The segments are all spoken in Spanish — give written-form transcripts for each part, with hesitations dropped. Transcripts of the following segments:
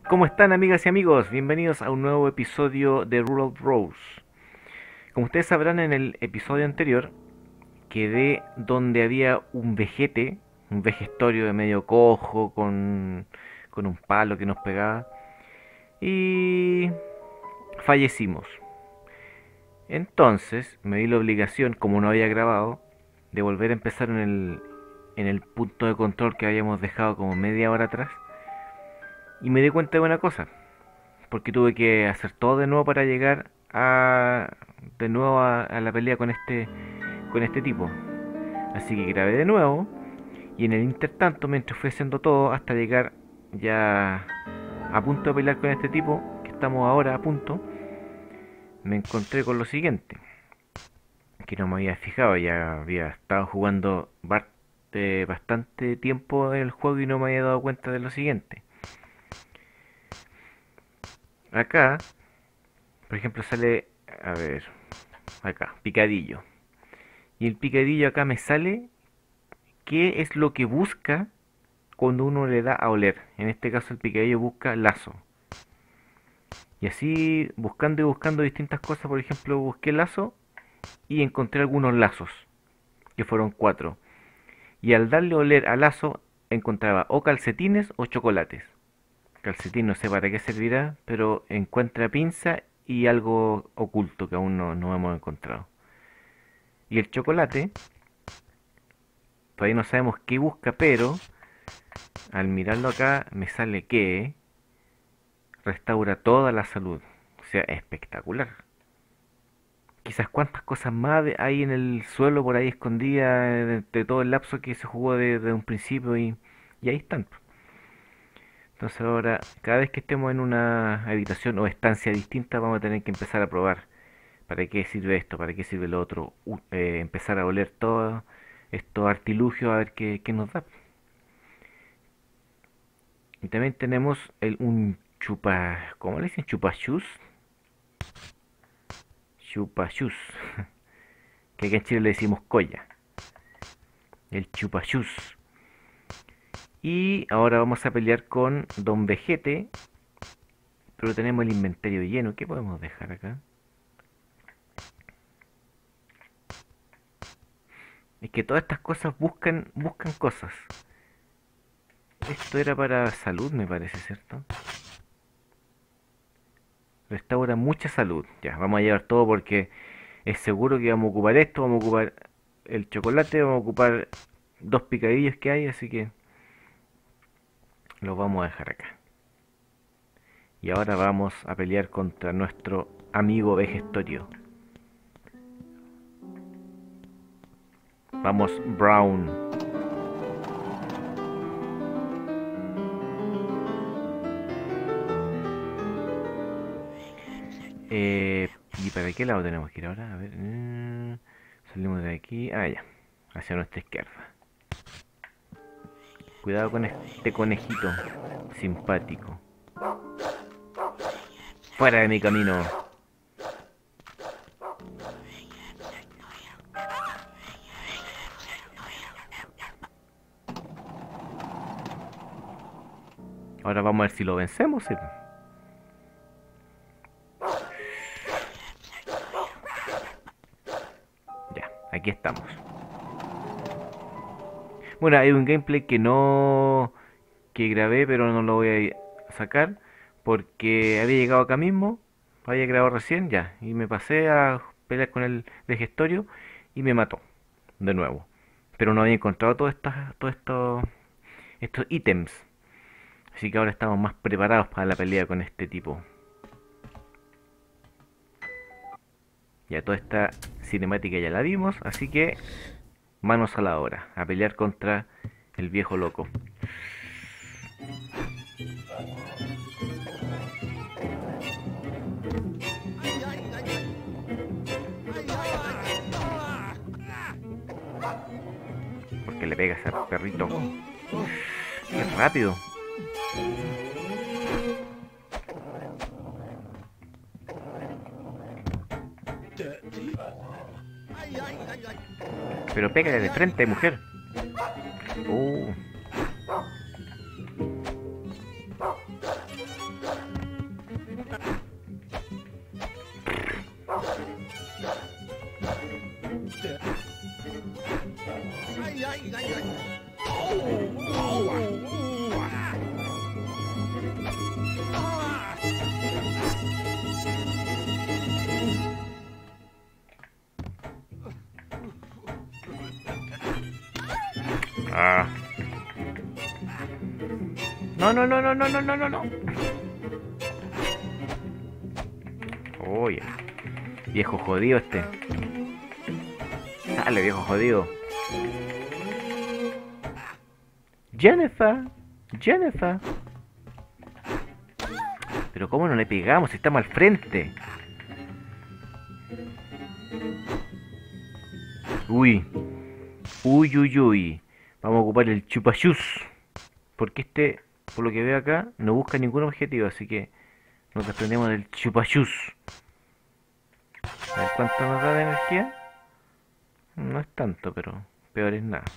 ¿Cómo están, amigas y amigos? Bienvenidos a un nuevo episodio de Rural Bros. Como ustedes sabrán, en el episodio anterior quedé donde había un vejete, un vejestorio de medio cojo con un palo que nos pegaba y fallecimos. Entonces me di la obligación, como no había grabado, de volver a empezar en el punto de control que habíamos dejado como media hora atrás. Y me di cuenta de una cosa, porque tuve que hacer todo de nuevo para llegar de nuevo a la pelea con este tipo. Así que grabé de nuevo y en el intertanto, mientras fui haciendo todo hasta llegar ya a punto de pelear con este tipo, que estamos ahora a punto, me encontré con lo siguiente, que no me había fijado. Ya había estado jugando bastante tiempo en el juego y no me había dado cuenta de lo siguiente. Acá, por ejemplo, sale, a ver, acá, picadillo. Y el picadillo acá me sale qué es lo que busca cuando uno le da a oler. En este caso el picadillo busca lazo. Y así buscando y buscando distintas cosas, por ejemplo, busqué lazo y encontré algunos lazos, que fueron 4. Y al darle a oler a lazo encontraba o calcetines o chocolates. Calcetín no sé para qué servirá, pero encuentra pinza y algo oculto que aún no hemos encontrado. Y el chocolate, todavía no sabemos qué busca, pero al mirarlo acá me sale que restaura toda la salud. O sea, espectacular. Quizás cuántas cosas más hay en el suelo por ahí escondidas de todo el lapso que se jugó desde un principio y ahí están. Entonces ahora, cada vez que estemos en una habitación o estancia distinta, vamos a tener que empezar a probar para qué sirve esto, para qué sirve lo otro, empezar a oler todos estos artilugios a ver qué nos da. Y también tenemos un ¿cómo le dicen? Chupachus. Chupachus. Que aquí en Chile le decimos colla. El chupachus. Y ahora vamos a pelear con Don Vegete. Pero tenemos el inventario lleno. ¿Qué podemos dejar acá? Es que todas estas cosas buscan cosas. Esto era para salud, me parece, ¿cierto? Restaura mucha salud. Ya, vamos a llevar todo porque es seguro que vamos a ocupar esto, vamos a ocupar el chocolate, vamos a ocupar dos picadillos que hay, así que los vamos a dejar acá. Y ahora vamos a pelear contra nuestro amigo Vegestorio. Vamos, Brown. ¿Y para qué lado tenemos que ir ahora? A ver. Salimos de aquí. Ah, ya. Hacia nuestra izquierda. Cuidado con este conejito simpático. Fuera de mi camino. Ahora vamos a ver si lo vencemos. ¿Sí? Ya, aquí estamos. Bueno, hay un gameplay que grabé, pero no lo voy a sacar porque había llegado acá mismo, había grabado recién ya, y me pasé a pelear con el vejestorio y me mató de nuevo. Pero no había encontrado todos estos ítems, así que ahora estamos más preparados para la pelea con este tipo. Ya toda esta cinemática ya la vimos, así que manos a la obra, a pelear contra el viejo loco. Porque le pegas al perrito. ¡Qué rápido! Pero pégale de frente, mujer. Uh. No, no, no, no, no, no, no, no, no. Oye, viejo jodido este. Dale, viejo jodido. Jennifer, Jennifer. Pero cómo no le pegamos si estamos al frente. Uy, uy, uy, uy. Vamos a ocupar el chupachus. Porque este, por lo que veo acá, no busca ningún objetivo, así que nos desprendemos del chupachus. A ver cuánto nos da de energía. No es tanto, pero peor es nada.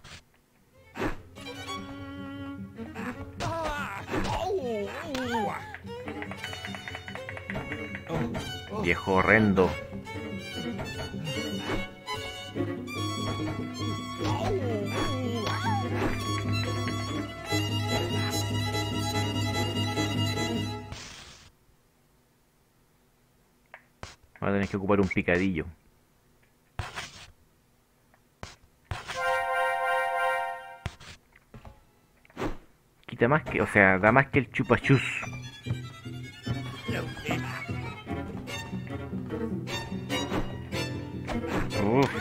Viejo horrendo. Vamos a tener que ocupar un picadillo. Quita más que, o sea, da más que el chupachus. Uf.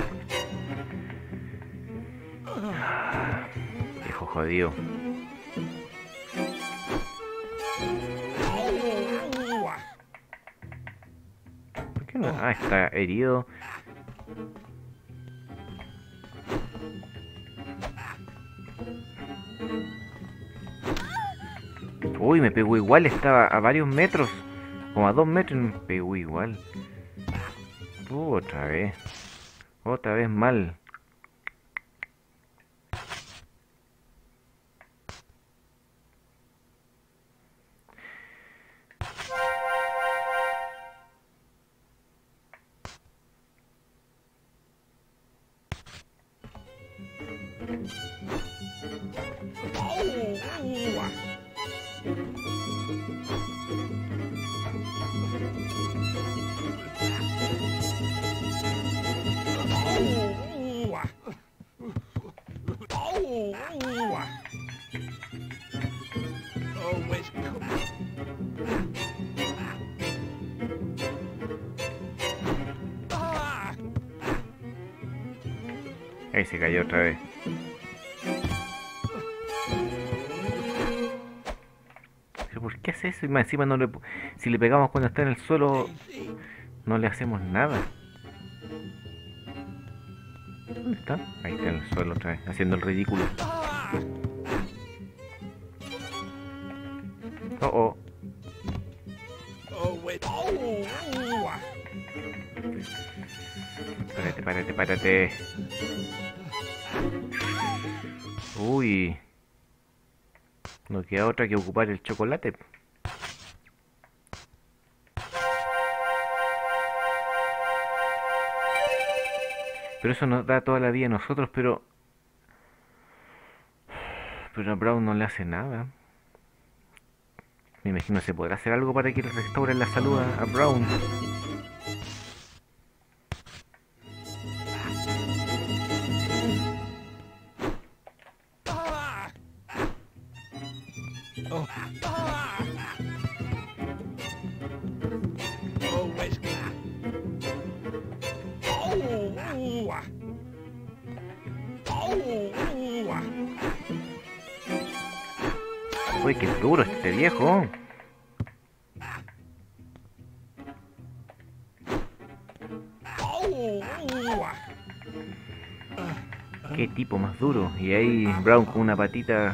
Viejo jodido. ¿Por qué no? Ah, está herido. Uy, me pegó igual, estaba a varios metros. Como a 2 metros y me pegó igual. Otra vez. Otra vez mal. Ahí se cayó otra vez. ¿Pero por qué hace eso? Y más encima no le... Si le pegamos cuando está en el suelo, no le hacemos nada. ¿Dónde está? Ahí está en el suelo otra vez, haciendo el ridículo. Oh, oh. Párate, párate, párate. Uy. No queda otra que ocupar el chocolate. Pero eso nos da toda la vida a nosotros, pero... Pero a Brown no le hace nada. Me imagino se podrá hacer algo para que le restauren la salud a Brown. Uy, qué duro este viejo. Qué tipo más duro. Y ahí Brown con una patita.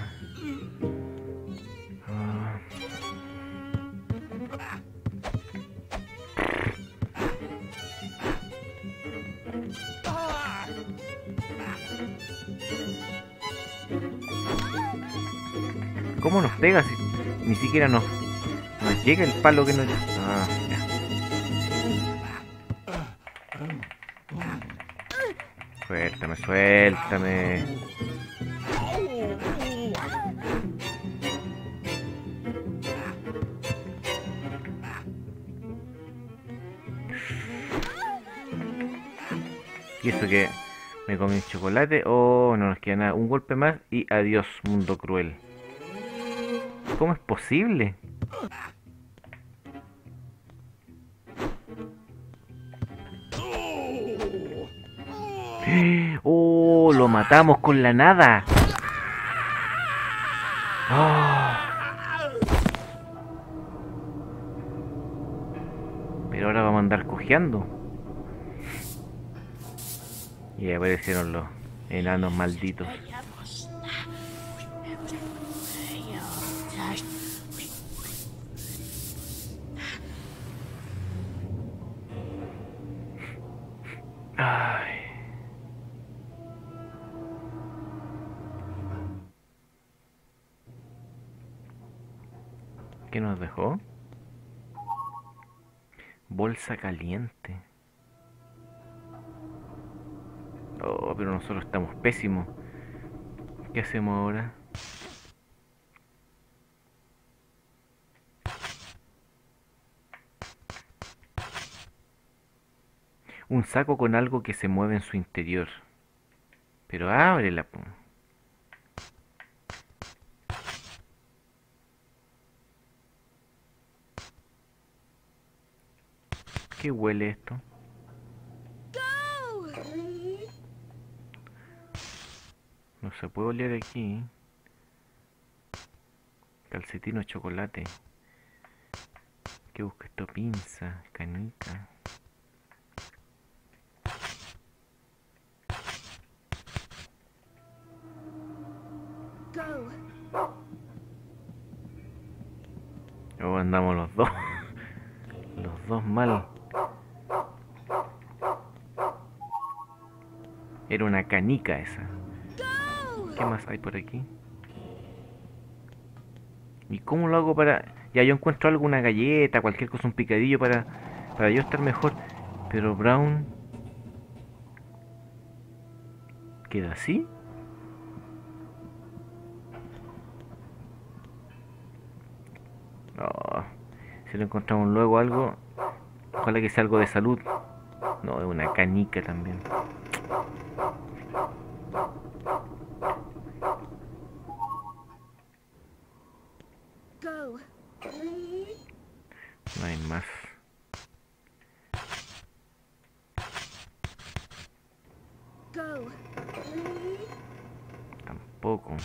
¿Cómo nos pega si ni siquiera nos llega el palo que nos... Ah, ya. Suéltame, suéltame. Y eso que me comí el chocolate. Oh, no nos queda nada. Un golpe más y adiós, mundo cruel. ¿Cómo es posible? ¡Oh! Lo matamos con la nada. ¡Oh! Pero ahora vamos a andar cojeando. Y aparecieron los enanos malditos. Ay. ¿Qué nos dejó? Bolsa caliente. Oh, pero nosotros estamos pésimos. ¿Qué hacemos ahora? Un saco con algo que se mueve en su interior. Pero ábrela, po. ¿Qué huele esto? No se puede oler aquí. Calcetín o chocolate. ¿Qué busca esto? Pinza, canica. Oh, andamos los dos. Los dos mal. Era una canica esa. ¿Qué más hay por aquí? ¿Y cómo lo hago para...? Ya yo encuentro algo, una galleta, cualquier cosa, un picadillo para yo estar mejor. Pero Brown... ¿Queda así? Oh, si lo encontramos luego algo... Ojalá que sea algo de salud. No, es una canica también. No hay más. Tampoco.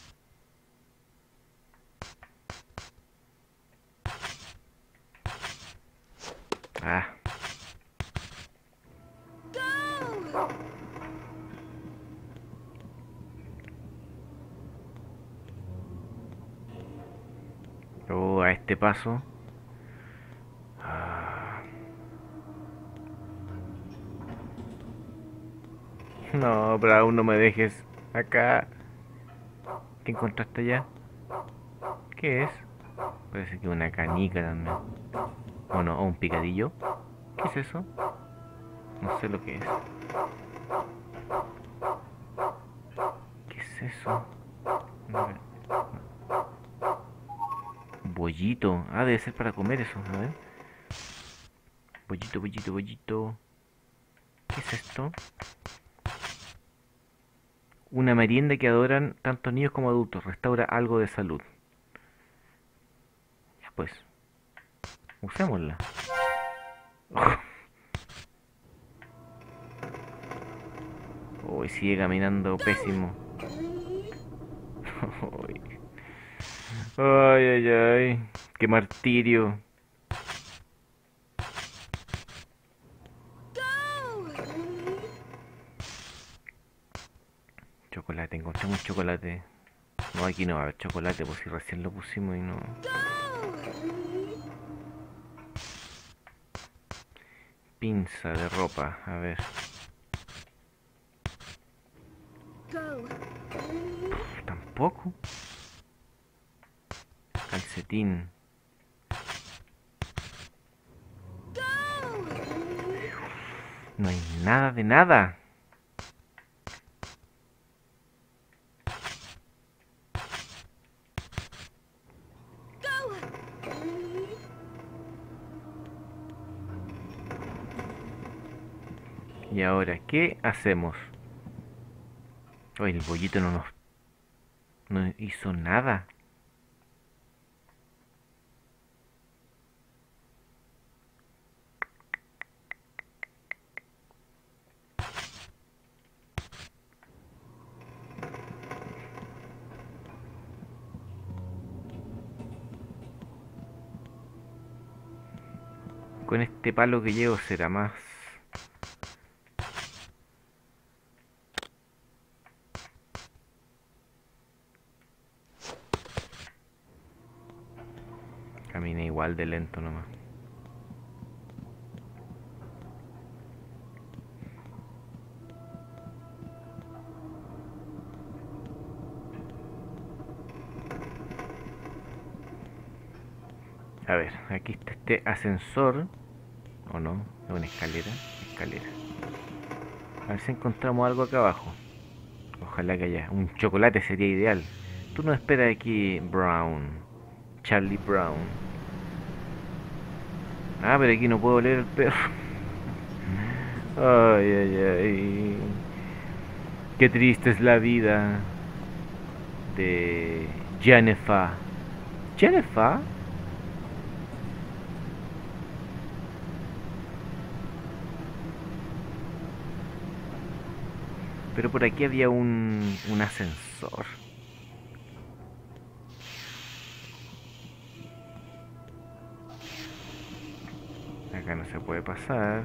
Ah. Oh, a este paso. Ah. No, pero aún no me dejes acá. ¿Qué encontraste allá? ¿Qué es? Parece que una canica también. O no, o un picadillo. ¿Qué es eso? No sé lo que es. ¿Qué es eso? Bollito. Ah, debe ser para comer eso. A ver. Bollito, bollito, bollito. ¿Qué es esto? Una merienda que adoran tanto niños como adultos. Restaura algo de salud. Ya pues. Usémosla. Uy, sigue caminando pésimo. Ay, ay, ay. Qué martirio. Chocolate, encontramos chocolate. No, aquí no va a haber chocolate, pues si recién lo pusimos y no. Pinza de ropa, a ver. Tampoco. Calcetín. No hay nada de nada. Y ahora, ¿qué hacemos? Oye, el bollito no hizo nada. con este palo que llevo será más. Camina igual de lento nomás. A ver, aquí está este ascensor. ¿O no? Es una escalera. Escalera. A ver si encontramos algo acá abajo. Ojalá que haya. Un chocolate sería ideal. Tú no esperas aquí, Brown. Charlie Brown. Ah, pero aquí no puedo oler el perro. Ay, ay, ay. Qué triste es la vida de Jennifer. ¿Jennifer? Pero por aquí había un ascensor. Acá no se puede pasar.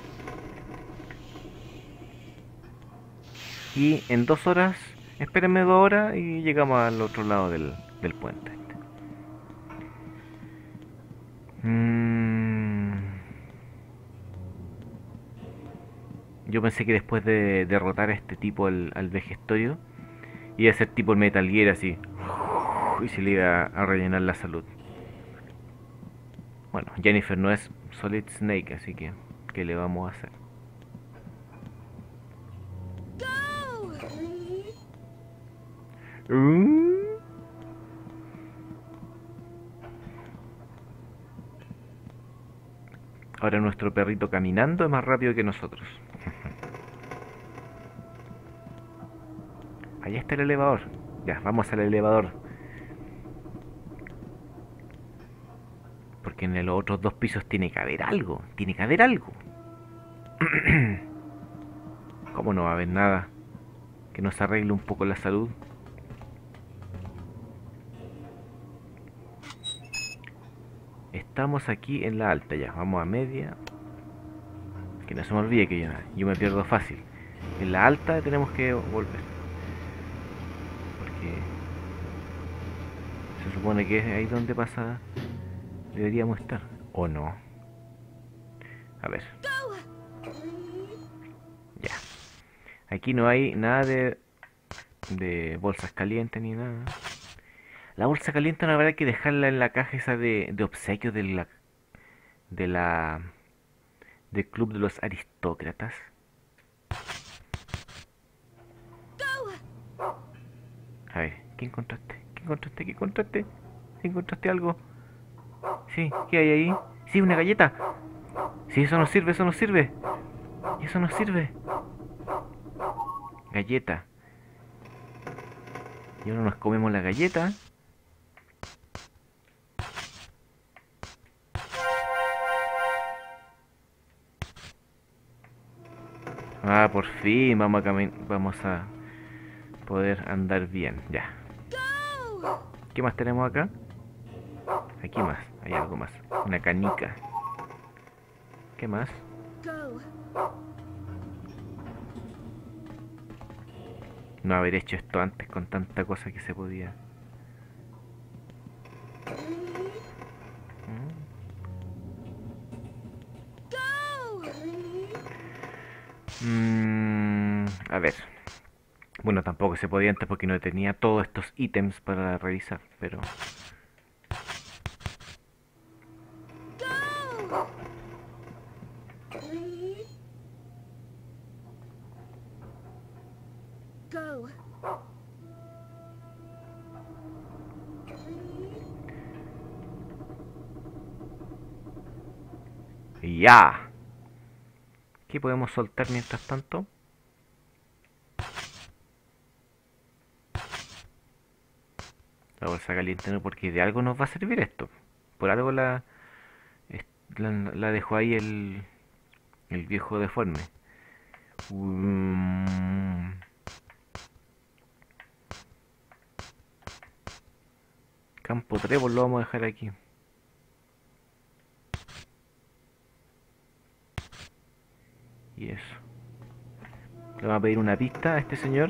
Y en 2 horas, espérenme 2 horas y llegamos al otro lado del puente. Mm, yo pensé que después de derrotar a este tipo, al Vejestorio, iba a ser tipo el Metal Gear así. Y se le iba a rellenar la salud. Bueno, Jennifer no es Solid Snake, así que ¿qué le vamos a hacer? Mm. Ahora nuestro perrito caminando es más rápido que nosotros. Allá está el elevador. Ya, vamos al elevador. Porque en los otros 2 pisos tiene que haber algo. Tiene que haber algo. ¿Cómo no va a haber nada? Que nos arregle un poco la salud. Estamos aquí en la alta ya. Vamos a media. Que no se me olvide que yo me pierdo fácil. En la alta tenemos que volver. Porque se supone que es ahí donde pasa. Deberíamos estar. ¿O no? A ver. Ya. Aquí no hay nada de bolsas calientes ni nada. La bolsa caliente no habrá que dejarla en la caja esa de obsequios de la del club de los aristócratas. A ver, ¿qué encontraste? ¿Qué encontraste? ¿Qué encontraste? ¿Sí encontraste algo? Sí, ¿qué hay ahí? Sí, una galleta. Sí, eso nos sirve, eso nos sirve. Eso nos sirve. Galleta. Y ahora nos comemos la galleta. Ah, por fin vamos a poder andar bien. Ya. ¿Qué más tenemos acá? Aquí más, hay algo más. Una canica. ¿Qué más? No haber hecho esto antes con tanta cosa que se podía. A ver. Bueno, tampoco se podía antes porque no tenía todos estos ítems para revisar, pero... ¡Ya! ¿Qué podemos soltar mientras tanto? La bolsa caliente no, porque de algo nos va a servir esto. Por algo la dejó ahí el viejo deforme. Um, Campo Trébol lo vamos a dejar aquí. Y eso. Le vamos a pedir una pista a este señor.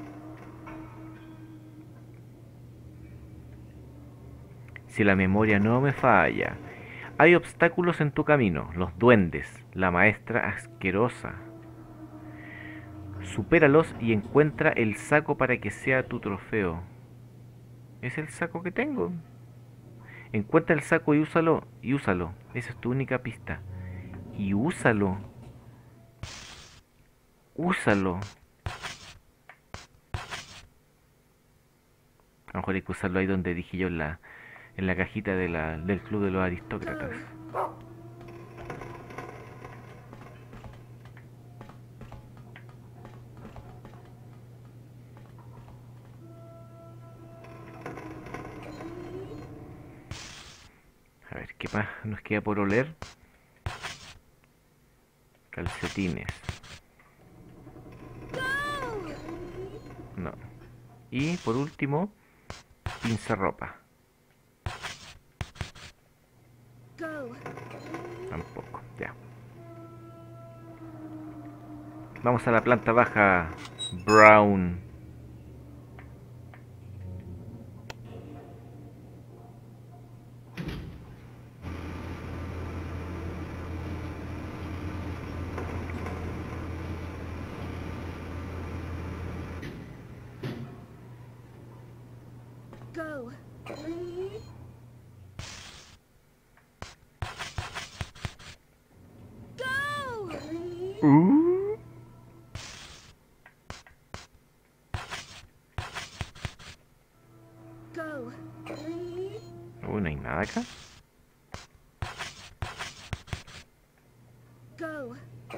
Si la memoria no me falla. Hay obstáculos en tu camino. Los duendes. La maestra asquerosa. Supéralos y encuentra el saco para que sea tu trofeo. ¿Es el saco que tengo? Encuentra el saco y úsalo. Y úsalo. Esa es tu única pista. Y úsalo. Úsalo. A lo mejor hay que usarlo ahí donde dije yo en la cajita del club de los aristócratas. A ver, ¿qué más nos queda por oler? Calcetines. No. Y por último, pinzarropa. Tampoco, ya. Vamos a la planta baja, Brown. Go. Go. Go. No hay nada acá. Go.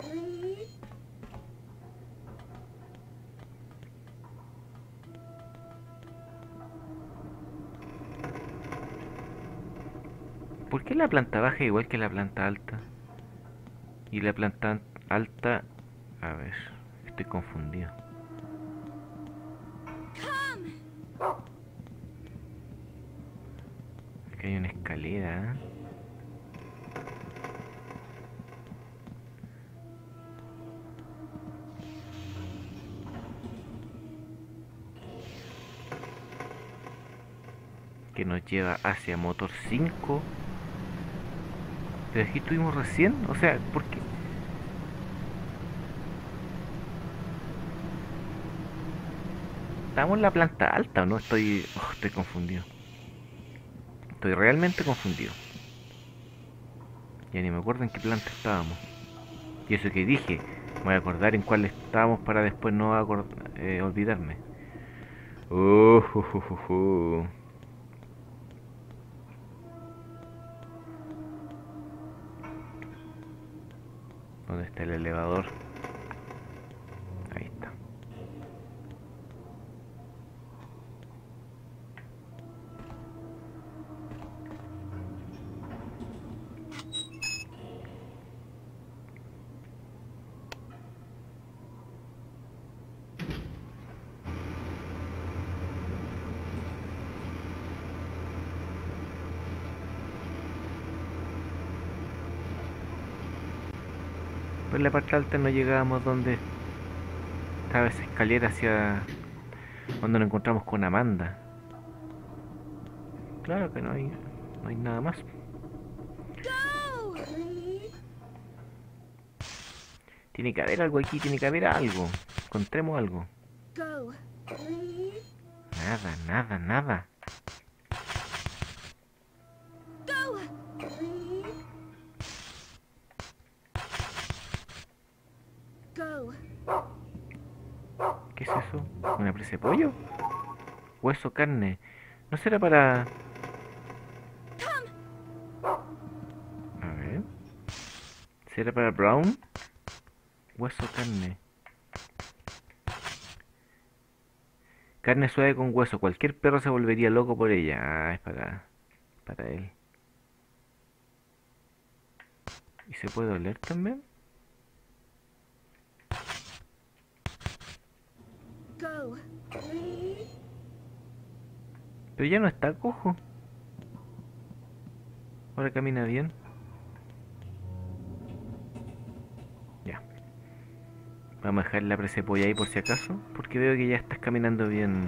¿Por qué la planta baja es igual que la planta alta? Y la planta alta... A ver, estoy confundido. Aquí hay una escalera, ¿eh? Que nos lleva hacia motor 5. Pero aquí estuvimos recién, o sea, ¿por qué? ¿Estamos en la planta alta o no? Estoy confundido. Estoy realmente confundido. Ya ni me acuerdo en qué planta estábamos. Y eso que dije, me voy a acordar en cuál estábamos para después no olvidarme. Uh, ju, ju, ju, ju. ¿Dónde está el elevador? Ahí está. Por la parte alta no llegábamos donde estaba esa escalera hacia donde nos encontramos con Amanda. Claro que no hay nada más. Go. Tiene que haber algo aquí, tiene que haber algo. Encontremos algo. Go. Nada, nada, nada. Go. Go. ¿Qué es eso? ¿Una presa de pollo? Hueso, carne. ¿No será para...? A ver. ¿Será para Brown? Hueso, carne. Carne suave con hueso. Cualquier perro se volvería loco por ella. Ah, es para él. ¿Y se puede oler también? Go. Pero ya no está cojo. Ahora camina bien. Ya. Vamos a dejar la presa de pollo ahí por si acaso, porque veo que ya estás caminando bien,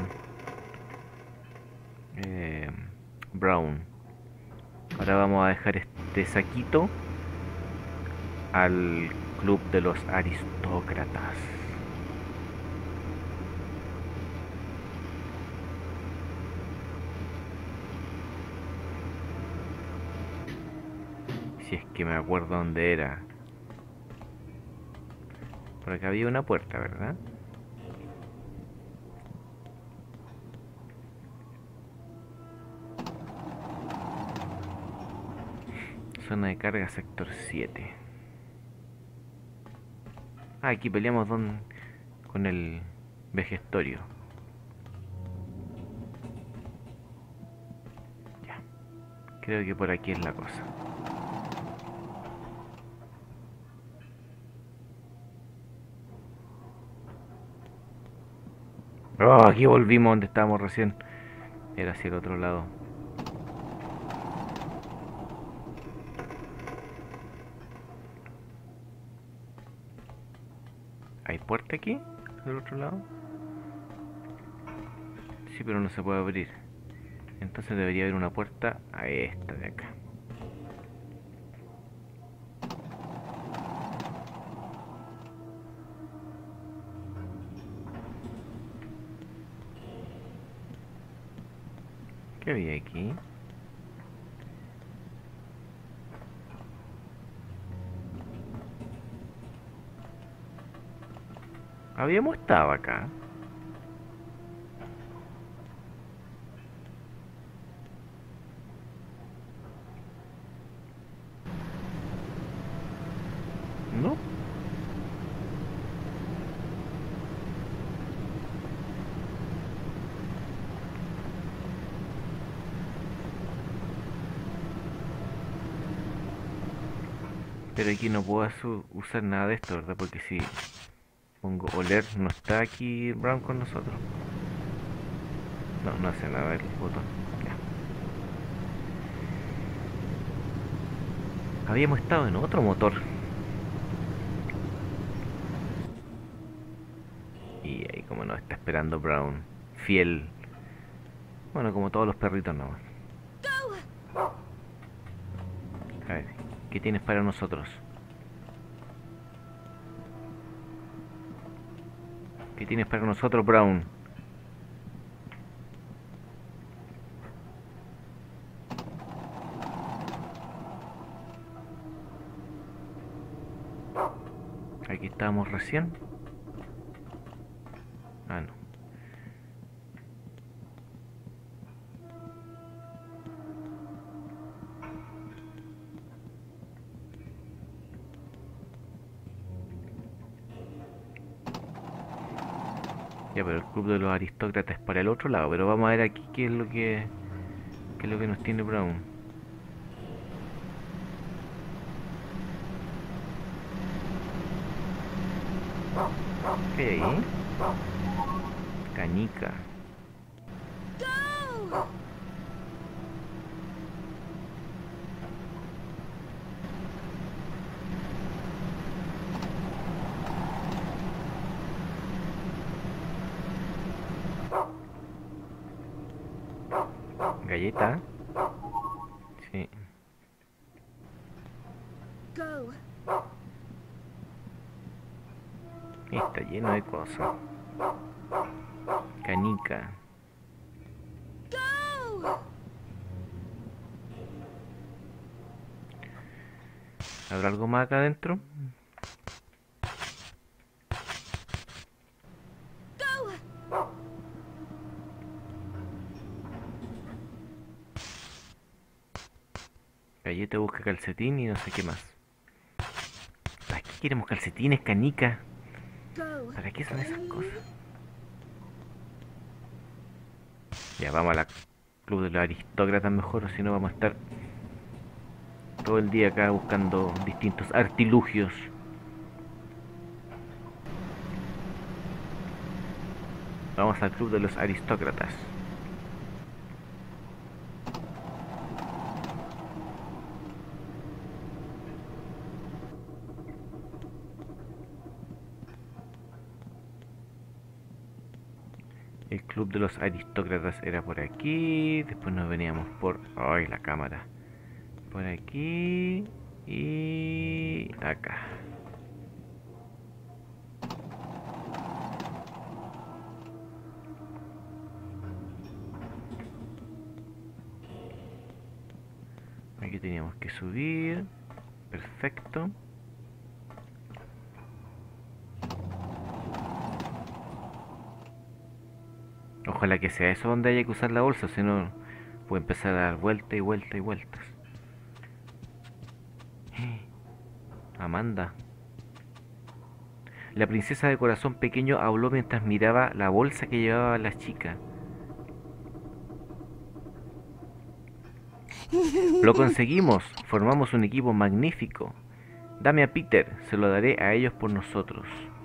eh, Brown. Ahora vamos a dejar este saquito al club de los aristócratas. Si es que me acuerdo dónde era. Por acá había una puerta, ¿verdad? Zona de carga sector 7. Ah, aquí peleamos con el vejestorio. Ya. Creo que por aquí es la cosa. Oh, aquí volvimos donde estábamos recién. Era hacia el otro lado. ¿Hay puerta aquí? ¿Del otro lado? Sí, pero no se puede abrir. Entonces debería haber una puerta a esta de acá. ¿Qué había aquí? Habíamos estado acá. ¿No? Pero aquí no puedo usar nada de esto, ¿verdad? Porque si pongo oler, no está aquí Brown con nosotros. No, no hace nada el botón. Ya. Habíamos estado en otro motor. Y ahí como nos está esperando Brown. Fiel. Bueno, como todos los perritos nomás. Go! A ver, ¿qué tienes para nosotros? ¿Qué tienes para nosotros, Brown? Aquí estábamos recién. Ah, no. Ya, pero el club de los aristócratas es para el otro lado. Pero vamos a ver aquí qué es lo que nos tiene Brown. ¿Qué hay ahí? Canica. Go! Galleta. Sí. Go! Está lleno de cosas. Canica. Go! ¿Habrá algo más acá adentro? Go! Galleta busca calcetín y no sé qué más. ¿Para qué queremos calcetines, canica? Go! ¿Para qué son esas cosas? Ya vamos a la club de los aristócratas mejor, o si no vamos a estar todo el día acá buscando distintos artilugios. Vamos al club de los aristócratas. El club de los aristócratas era por aquí. Después nos veníamos por... ¡Ay, la cámara! Por aquí y acá. Aquí teníamos que subir. Perfecto. Ojalá que sea eso donde haya que usar la bolsa, si no puede empezar a dar vueltas y vueltas y vueltas. Amanda. La princesa de corazón pequeño habló mientras miraba la bolsa que llevaba la chica. Lo conseguimos, formamos un equipo magnífico. Dame a Peter, se lo daré a ellos por nosotros.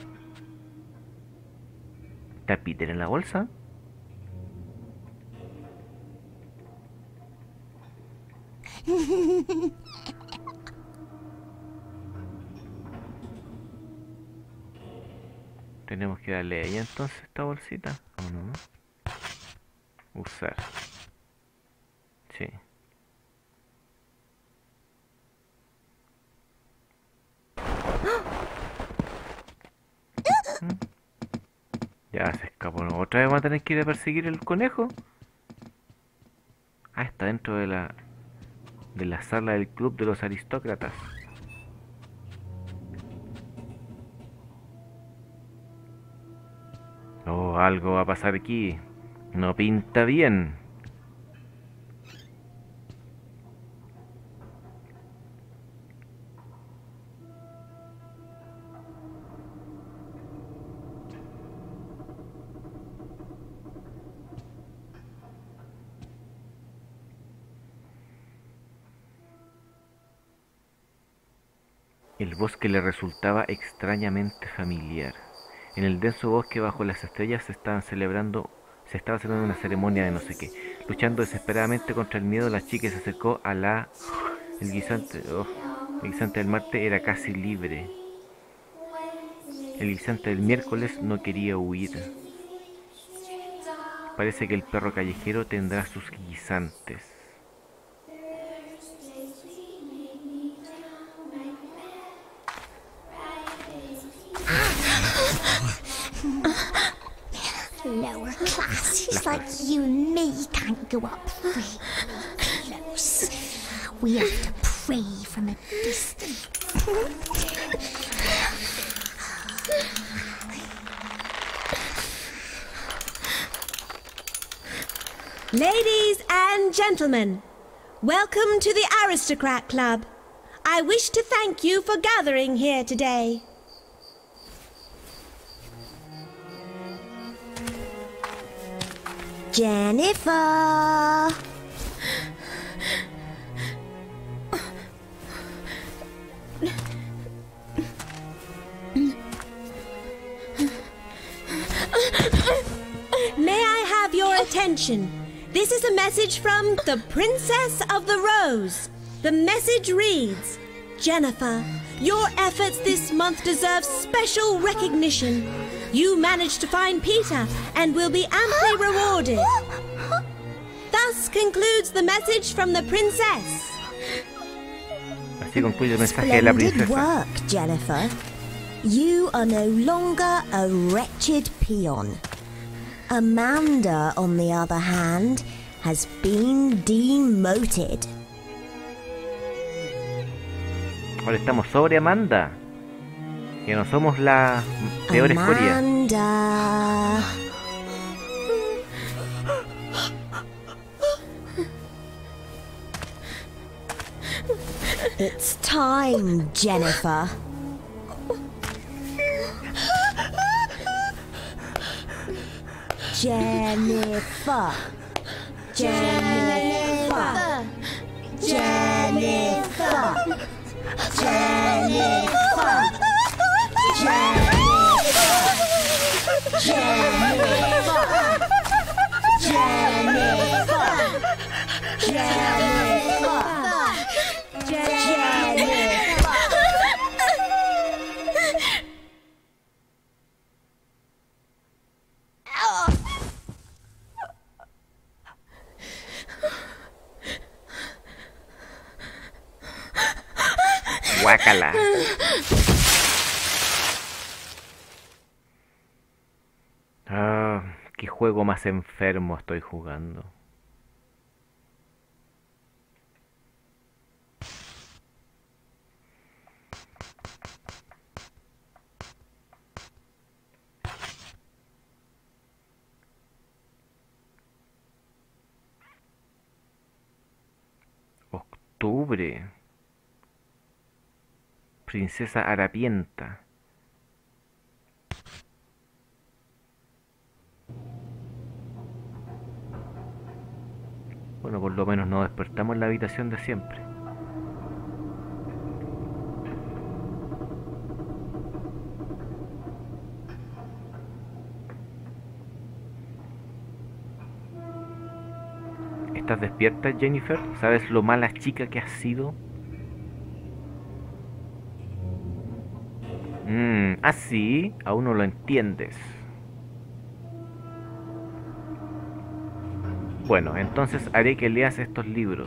¿Está Peter en la bolsa? Tenemos que darle a ella entonces esta bolsita. ¿O no? Usar. Sí. Ya se escapó. ¿No? ¿Otra vez vamos a tener que ir a perseguir el conejo? Ah, está dentro de la sala del club de los aristócratas. Oh, algo va a pasar aquí. No pinta bien. El bosque le resultaba extrañamente familiar. En el denso bosque bajo las estrellas se estaba celebrando una ceremonia de no sé qué. Luchando desesperadamente contra el miedo, la chica se acercó a el guisante. Oh, el guisante del martes era casi libre. El guisante del miércoles no quería huir. Parece que el perro callejero tendrá sus guisantes. Lower classes like you and me can't go up really close. We have to pray from a distance. Ladies and gentlemen, welcome to the Aristocrat Club. I wish to thank you for gathering here today. Jennifer! May I have your attention? This is a message from the Princess of the Rose. The message reads, Jennifer, your efforts this month deserve special recognition. You managed to find Peter and will be amply rewarded. Thus concludes the message from the princess. Así concluye el mensaje de la Splendid princesa. work, Jennifer. You are no longer a wretched peon. Amanda, on the other hand, has been demoted. Ahora estamos sobre Amanda. Que no somos la peor escoria. Amanda. It's time, Jennifer. Jennifer. Jennifer. Jennifer. Jennifer. Guácala. Ah, qué juego más enfermo estoy jugando. Octubre. Princesa harapienta. Bueno, por lo menos nos despertamos en la habitación de siempre. ¿Estás despierta, Jennifer? ¿Sabes lo mala chica que has sido? Sí, aún no lo entiendes. Bueno, entonces haré que leas estos libros.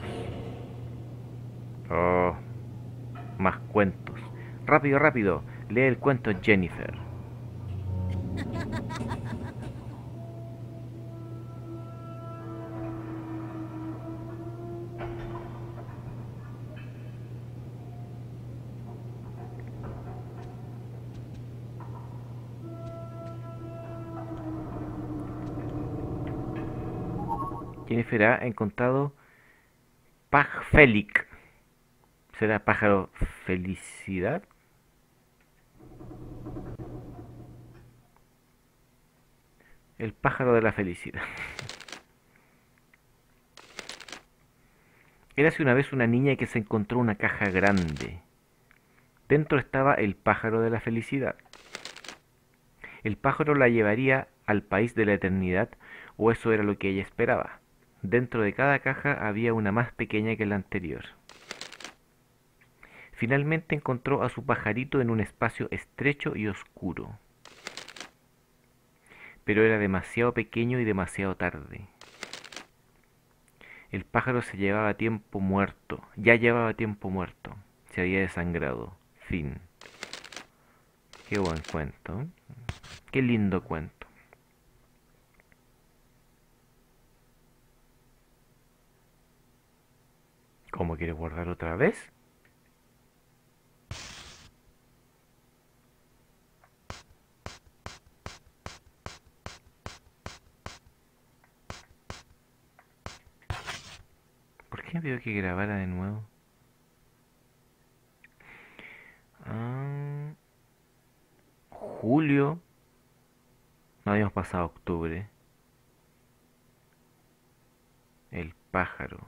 Oh, más cuentos. Rápido, rápido. Lee el cuento Jennifer. Jennifer ha encontrado Pajfelic. ¿Será pájaro felicidad? El pájaro de la felicidad. Érase una vez una niña que se encontró una caja grande. Dentro estaba el pájaro de la felicidad. El pájaro la llevaría al país de la eternidad, o eso era lo que ella esperaba. Dentro de cada caja había una más pequeña que la anterior. Finalmente encontró a su pajarito en un espacio estrecho y oscuro. Pero era demasiado pequeño y demasiado tarde. El pájaro se llevaba tiempo muerto, ya llevaba tiempo muerto, se había desangrado. Fin. Qué buen cuento. Qué lindo cuento. ¿Cómo quieres guardar otra vez? ¿Por qué me pidió que grabara de nuevo? Ah, julio. No habíamos pasado octubre. El pájaro.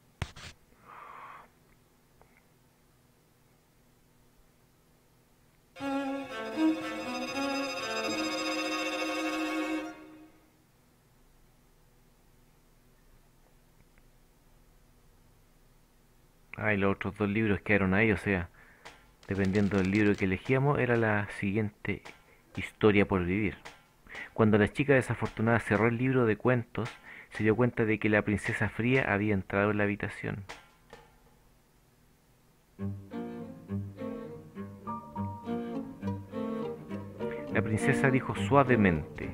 Ah, y los otros dos libros quedaron ahí, o sea, dependiendo del libro que elegíamos, era la siguiente historia por vivir. Cuando la chica desafortunada cerró el libro de cuentos, se dio cuenta de que la princesa fría había entrado en la habitación. La princesa dijo suavemente: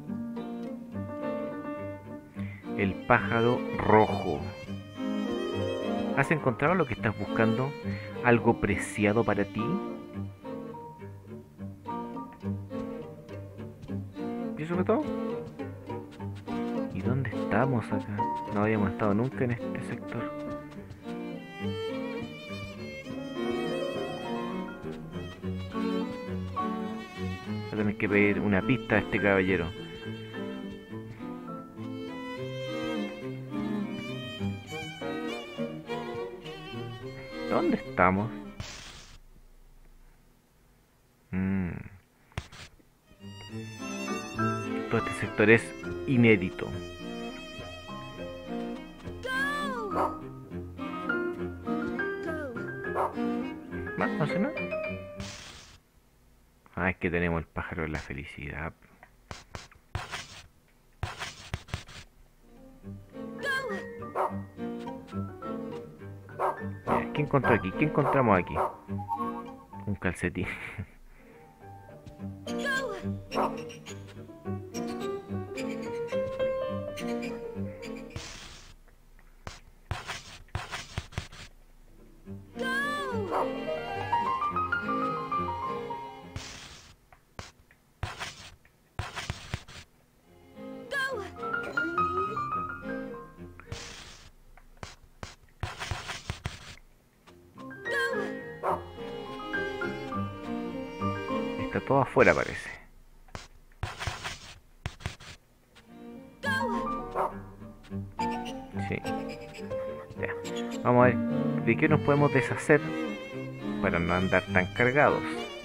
el pájaro rojo. ¿Has encontrado lo que estás buscando? ¿Algo preciado para ti? ¿Y eso fue todo? ¿Y dónde estamos acá? No habíamos estado nunca en este sector. Voy a tener que pedir una pista a este caballero. ¿Dónde estamos? Todo este sector es inédito. Go! ¿Más? ¿No sé nada? Ah, es que tenemos el pájaro de la felicidad. Ya, ¿qué encontró aquí? ¿Qué encontramos aquí? Un calcetín. Está todo afuera, parece. Sí. Ya. Vamos a ver de qué nos podemos deshacer para no andar tan cargados.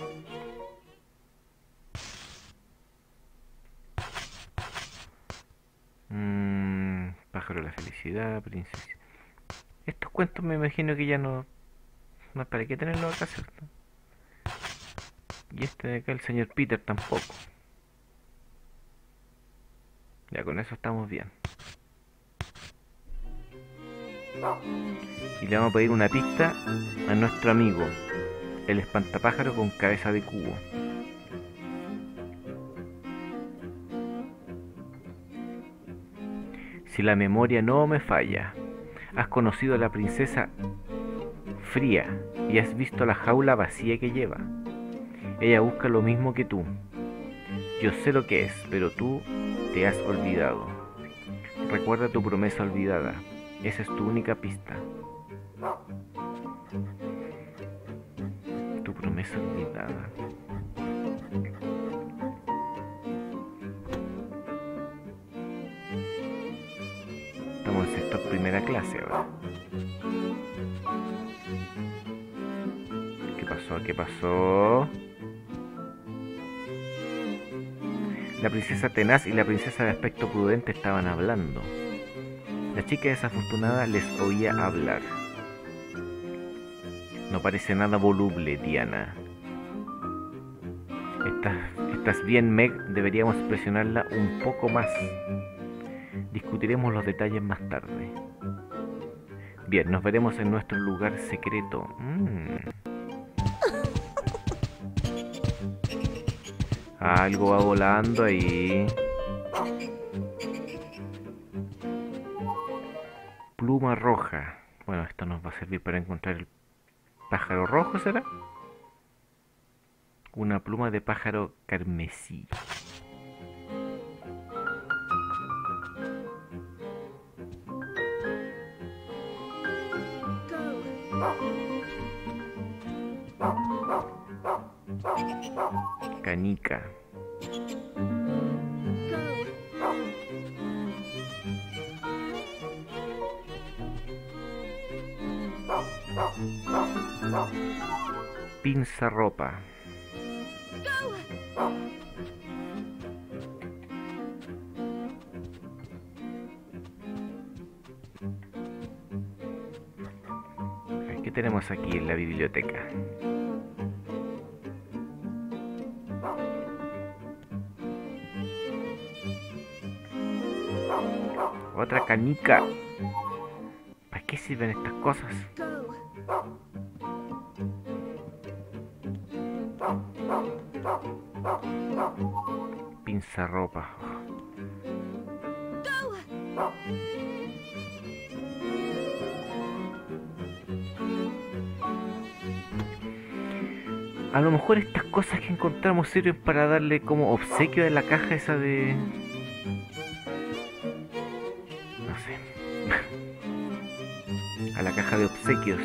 Pájaro de la felicidad, princesa. Estos cuentos me imagino que ya no es para qué tenerlo acá, ¿cierto? Y este de acá, el señor Peter, tampoco. Ya con eso estamos bien. Y le vamos a pedir una pista a nuestro amigo, el espantapájaro con cabeza de cubo. Si la memoria no me falla, has conocido a la princesa Fría y has visto la jaula vacía que lleva. Ella busca lo mismo que tú. Yo sé lo que es, pero tú te has olvidado. Recuerda tu promesa olvidada. Esa es tu única pista. Tu promesa olvidada. Estamos en sector primera clase ahora. ¿Qué pasó? ¿Qué pasó? La princesa tenaz y la princesa de aspecto prudente estaban hablando. La chica desafortunada les oía hablar. No parece nada voluble, Diana. ¿Estás bien, Meg? Deberíamos presionarla un poco más. Discutiremos los detalles más tarde. Bien, nos veremos en nuestro lugar secreto. Algo va volando ahí. Pluma roja. Bueno, esto nos va a servir para encontrar el pájaro rojo, ¿será? Una pluma de pájaro carmesí. Canica. Pinza ropa. ¿Qué tenemos aquí en la biblioteca? Otra canica. ¿Para qué sirven estas cosas? Pinza ropa. A lo mejor estas cosas que encontramos sirven para darle como obsequio a la caja esa de... No sé. A la caja de obsequios.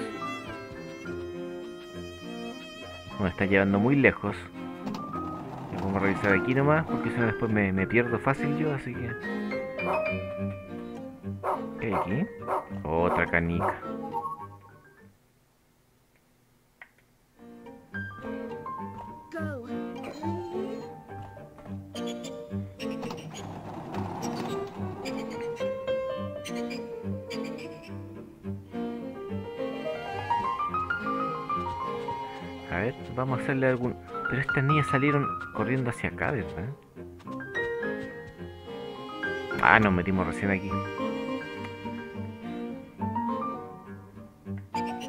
Nos está llevando muy lejos. Vamos a revisar aquí nomás, porque si no después me pierdo fácil yo, así que... ¿Qué hay aquí? Otra canica. A ver, vamos a hacerle algún... Pero estas niñas salieron corriendo hacia acá, ¿verdad? Ah, nos metimos recién aquí.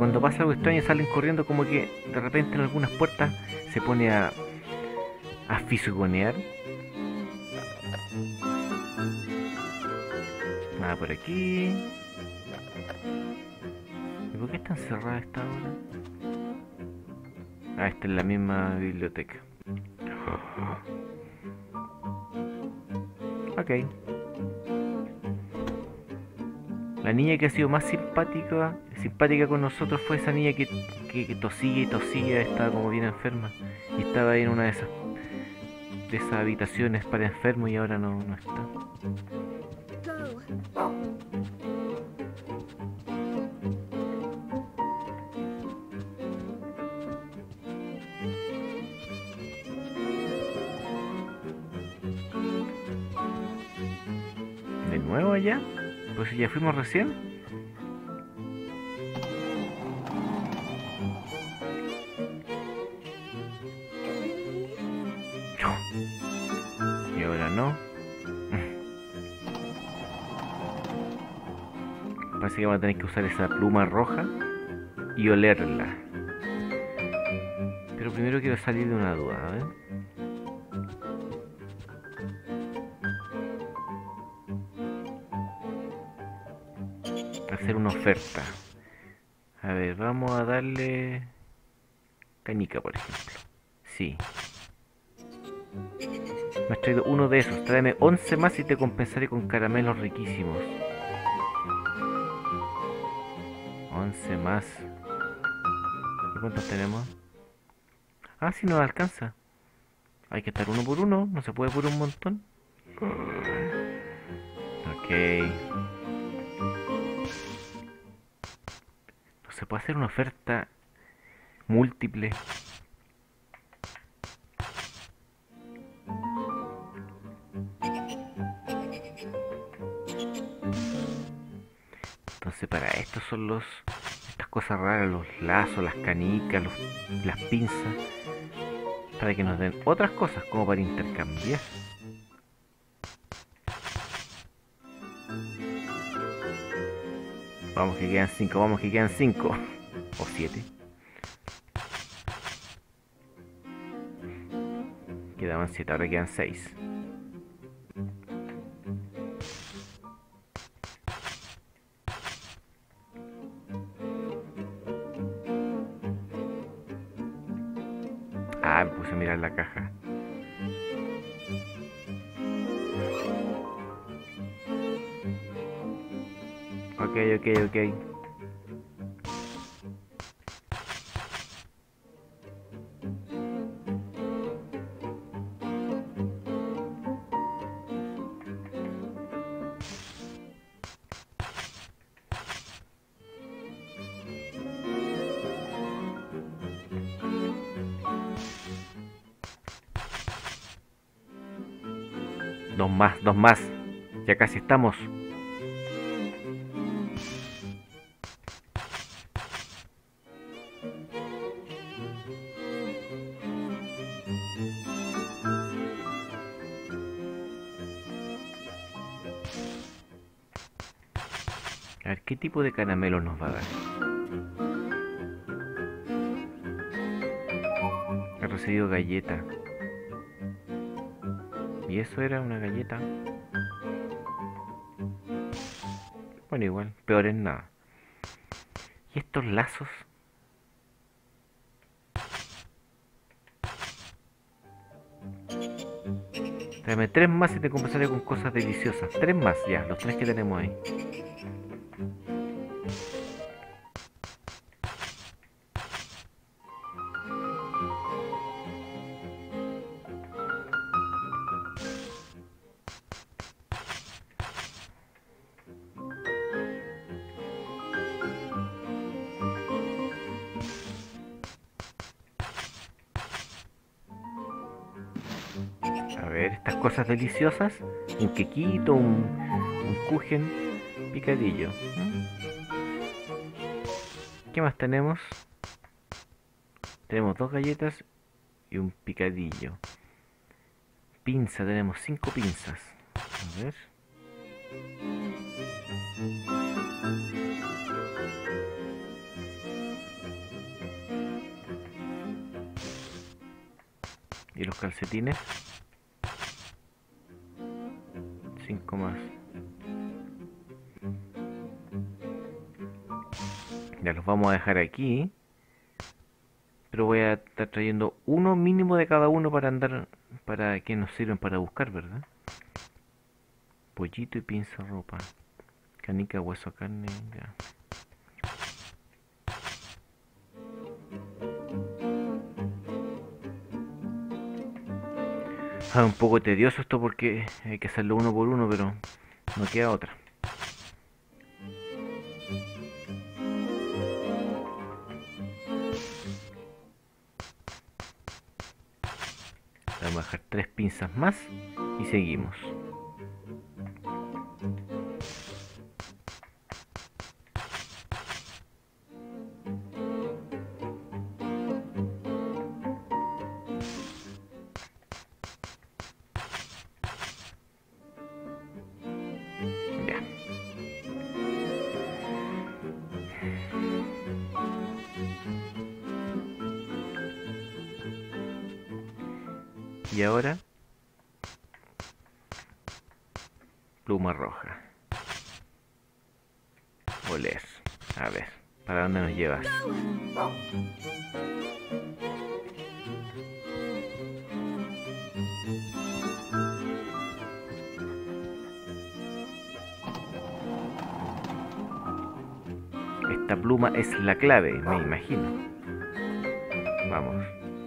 cuando pasa algo extraño salen corriendo, como que de repente en algunas puertas se pone a fisgonear. Nada por aquí. ¿Y por qué está encerrada esta hora? Ah, esta es la misma biblioteca. Ok. La niña que ha sido más simpática con nosotros fue esa niña que tosía y tosía, estaba como bien enferma. Y estaba ahí en una de esas habitaciones para enfermos y ahora no está. ¿De nuevo allá? Pues si ya fuimos recién. Y ahora no. Parece que vamos a tener que usar esa pluma roja y olerla. Pero primero quiero salir de una duda, a ver. Hacer una oferta. A ver, vamos a darle canica, por ejemplo. Sí. Me has traído uno de esos. Tráeme 11 más y te compensaré con caramelos riquísimos. 11 más. ¿Y cuántos tenemos? Ah, sí, nos alcanza. Hay que estar uno por uno. No se puede por un montón. Ok. No se puede hacer una oferta múltiple. Entonces para esto son estas cosas raras, los lazos, las canicas, las pinzas, para que nos den otras cosas como para intercambiar. Vamos que quedan 5, vamos que quedan 5 o 7. Quedaban 7, ahora quedan 6. Ah, me puse a mirar la caja. Ok. Dos más. Ya casi estamos. A ver, ¿qué tipo de caramelo nos va a dar? He recibido galleta. ¿Y eso era una galleta? Bueno, igual, peor es nada. ¿Y estos lazos? Dame 3 más y te compensaré con cosas deliciosas. 3 más, ya, los 3 que tenemos ahí. A ver, estas cosas deliciosas. Un quequito, un kuchen picadillo. ¿Qué más tenemos? Tenemos 2 galletas y un picadillo. Pinza, tenemos 5 pinzas. A ver. Y los calcetines. 5 más. Ya los vamos a dejar aquí. Pero voy a estar trayendo uno mínimo de cada uno para andar. Para que nos sirven para buscar, ¿verdad? Pollito y pinza ropa. Canica, hueso, carne. Ya. Un poco tedioso esto porque hay que hacerlo uno por uno, pero no queda otra. Vamos a dejar 3 pinzas más y seguimos. Ya. Y ahora pluma roja. Oler. A ver, ¿para dónde nos lleva? Esta pluma es la clave, me imagino. Vamos.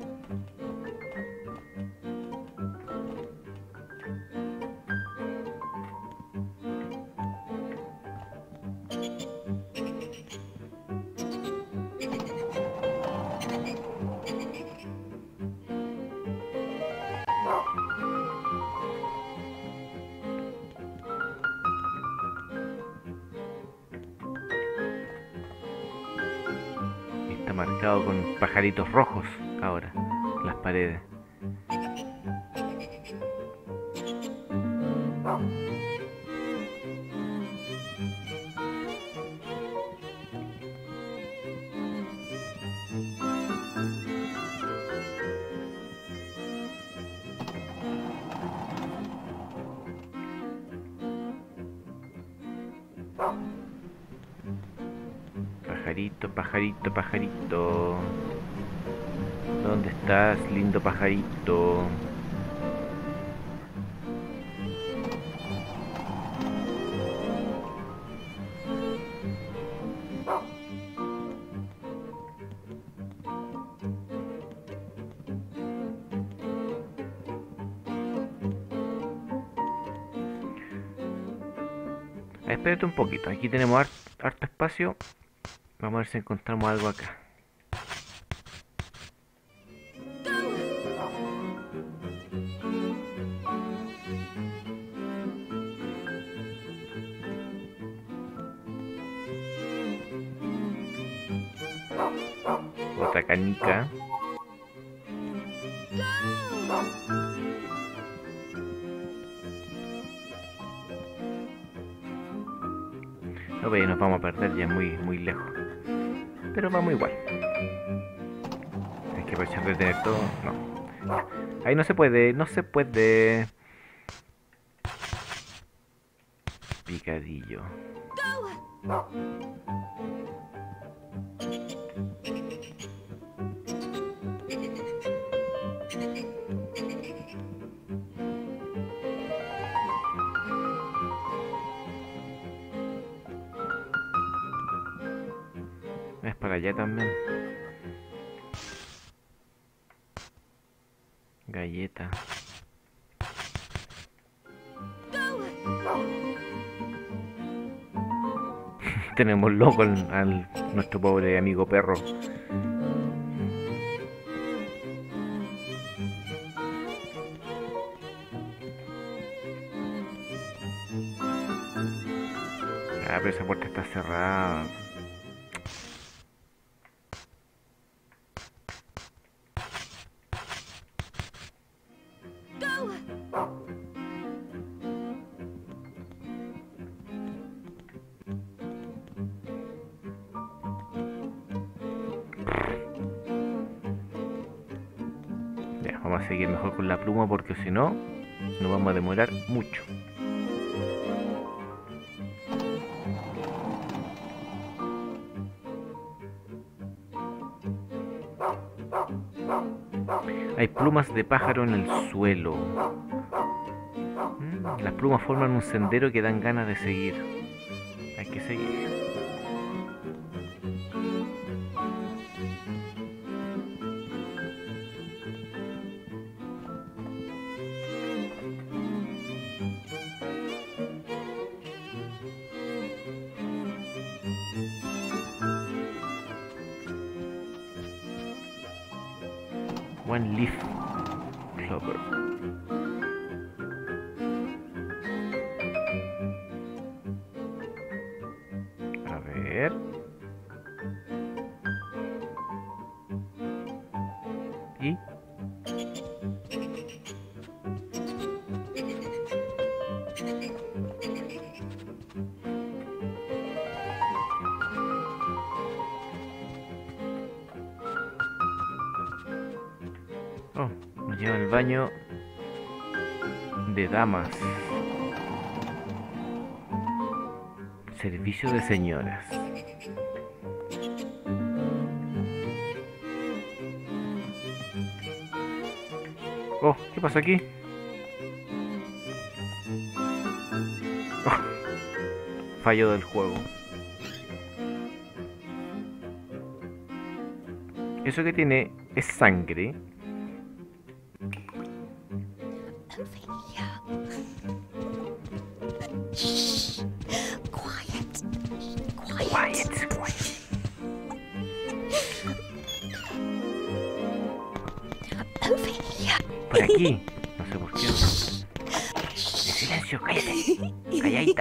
Está marcado con pajaritos rojos ahora, las paredes. Pajarito, pajarito, pajarito. ¿Dónde estás, lindo pajarito? Espérate un poquito, aquí tenemos harto espacio. Vamos a ver si encontramos algo acá. Otra canica. No, pero nos vamos a perder ya muy lejos. Pero vamos igual. Hay que aprovechar de tener todo. No. Ahí no se puede, no se puede. Picadillo. Es para allá también. Galleta. Tenemos loco al nuestro pobre amigo perro. Ah, pero esa puerta está cerrada. a seguir mejor con la pluma porque si no, nos vamos a demorar mucho. Hay plumas de pájaro en el suelo. Las plumas forman un sendero que dan ganas de seguir. Hay que seguir. One leaf clover. A ver. ¿Y? Oh, nos lleva al baño de damas. Servicio de señoras. Oh, ¿qué pasa aquí? Oh, fallo del juego. Eso que tiene es sangre. Shh. Quiet. Quiet. Quiet. Over here. Por aquí. No sé por qué. En silencio, cállate. Calladita.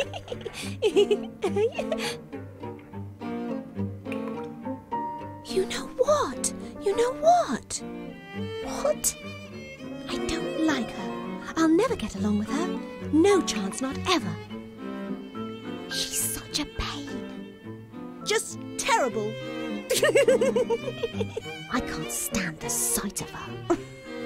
You know what? You know what? What? I don't like her. I'll never get along with her. No chance, not ever. She's such a pain. Just terrible. I can't stand the sight of her.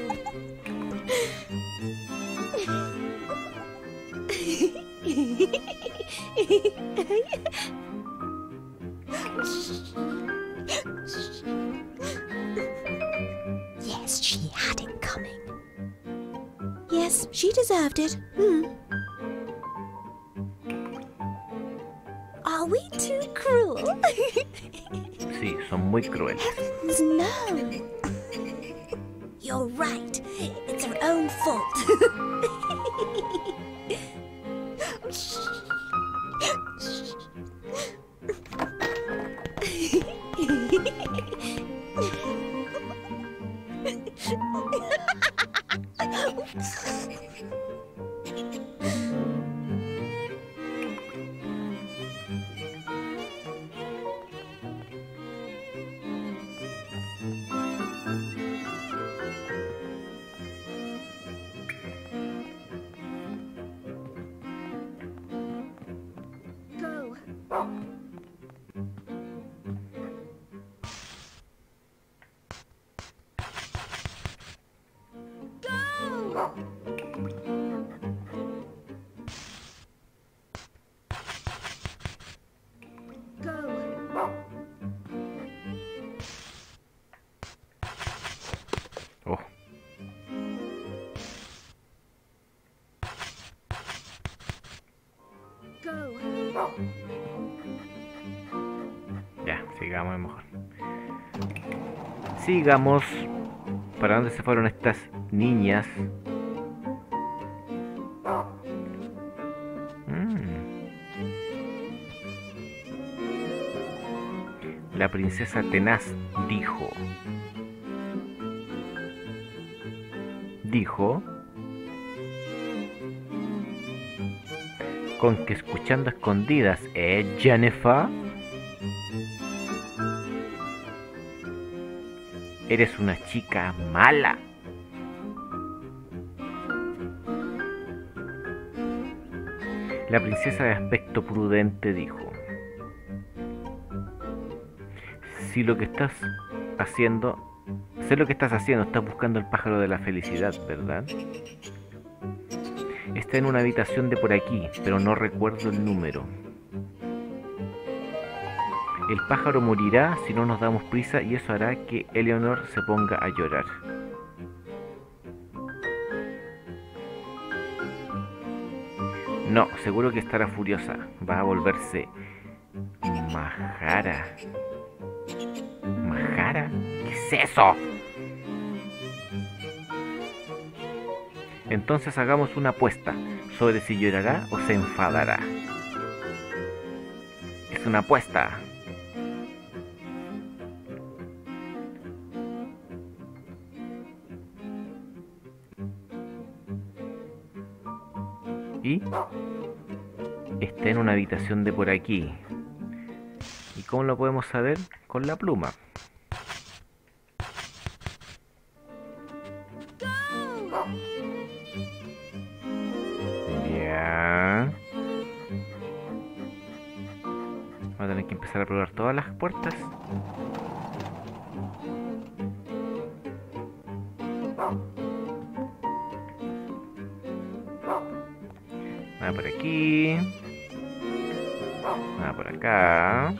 Yes, she had it coming. Yes, she deserved it. Are we too cruel? Sí, son muy crueles. Heavens, no. You're right. It's her own fault. Oh. Ya, sigamos mejor. Sigamos. ¿Para dónde se fueron estas niñas? La princesa tenaz dijo con que escuchando a escondidas, Jennifer, eres una chica mala. La princesa de aspecto prudente dijo: si lo que estás haciendo Sé lo que estás haciendo, estás buscando el pájaro de la felicidad, ¿verdad? Está en una habitación de por aquí, pero no recuerdo el número. El pájaro morirá si no nos damos prisa y eso hará que Eleanor se ponga a llorar. No, seguro que estará furiosa. Va a volverse Majara. ¿Majara? ¿Qué es eso? Entonces hagamos una apuesta sobre si llorará o se enfadará. Es una apuesta. Y está en una habitación de por aquí. ¿Y cómo lo podemos saber? Con la pluma. Ya. Vamos a tener que empezar a probar todas las puertas. Nada por aquí. Nada por acá.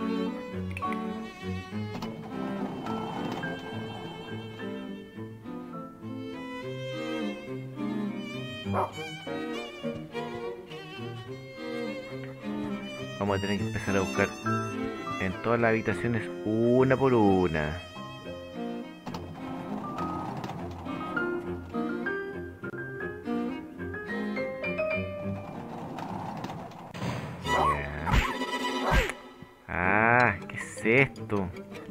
Vamos a tener que empezar a buscar en todas las habitaciones una por una. Ya. Ah, ¿qué es esto?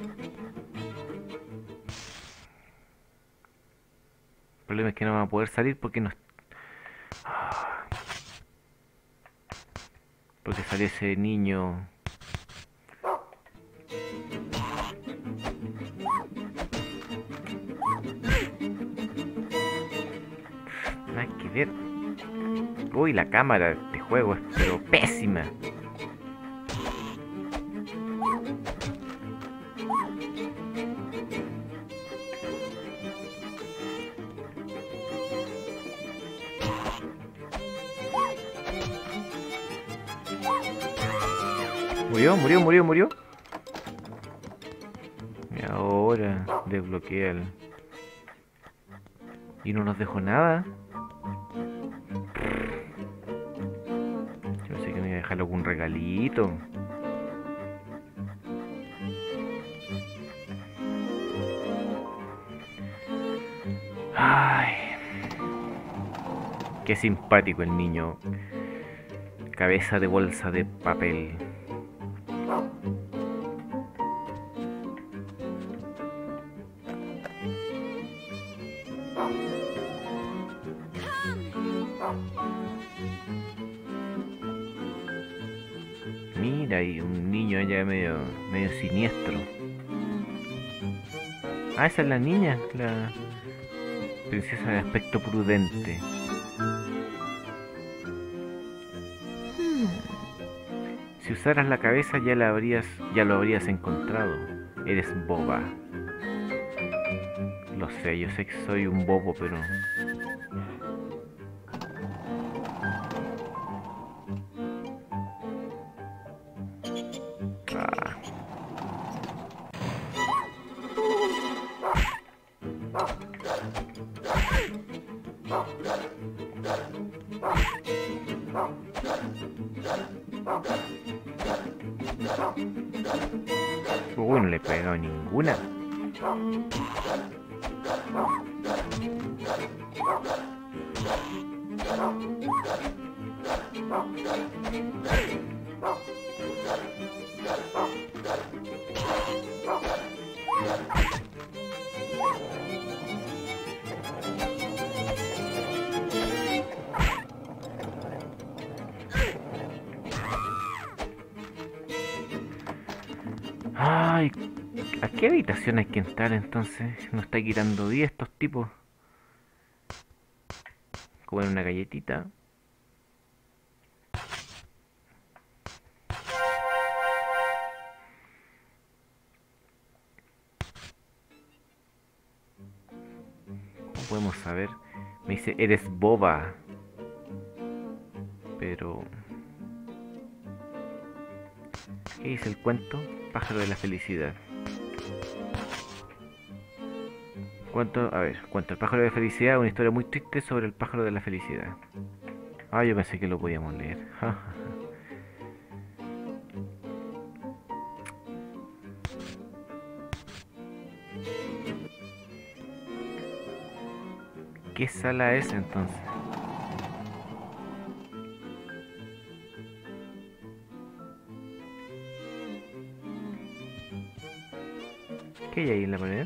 El problema es que no vamos a poder salir porque no... Porque sale ese niño. Nada que ver. Uy, la cámara de este juego es pero pésima. Murió. Y ahora desbloquea el... Y no nos dejó nada. Yo pensé que me iba a dejar algún regalito. Ay, qué simpático el niño. Cabeza de bolsa de papel. Mira, hay un niño allá medio siniestro. Ah, esa es la niña, la princesa de aspecto prudente. Si usaras la cabeza ya lo habrías encontrado. Eres boba. Lo sé, yo sé que soy un bobo, pero... Ah. Uy, no le he pegado ninguna. Ay, ¿a qué habitación hay que entrar entonces? Nos está quitando 10 estos tipos. Comer una galletita. podemos saber. Me dice, eres boba. Pero... ¿qué dice el cuento? Pájaro de la felicidad. Cuento, a ver, cuento el pájaro de la felicidad, una historia muy triste sobre el pájaro de la felicidad. Ah, yo pensé que lo podíamos leer. ¿Qué sala es entonces? ¿Qué hay ahí en la pared?